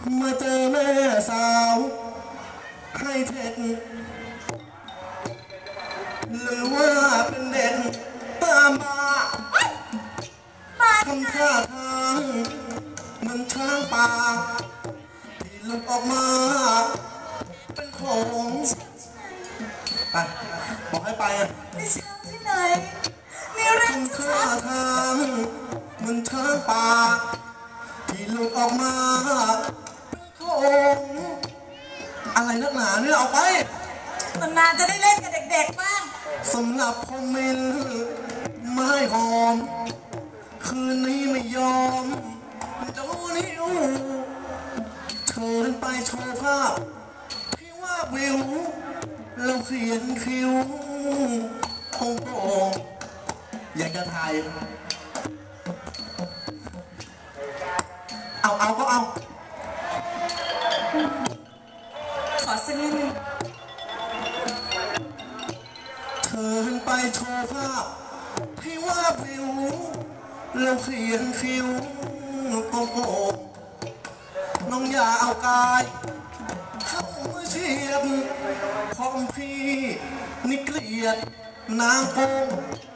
มาเจอแม่สาวให้เท็จหรือว่าเป็นเด็กตามมาทำท่าทางมันช้างป่าที่หลุดออกมาเป็นของไปบอกให้ไปอ่ะไม่ช้างที่ไหนมีเรื่องทำท่าทางมันช้างป่าที่หลุดออกมาเป็นของอะไรนักหนาเนี่ยเอาไปนานๆจะได้เล่นกับเด็กๆบ้างสำหรับพอมินไม้หอมคืนนี้ไม่ยอมดูนิ้วเชิญไปโชว์ภาพที่ว่าวิวเราเขียนคิ้วคงโปร่งอยากจะถ่ายเอาก็เอาขอสักนิดนึงเชิญไปโชว์ภาพที่ว่าวิวเราเขียนคิ้วโกโก้น้องอย่าเอากายเข้ามาเชียบพร้อมพี่นี่เกลียดนางโกง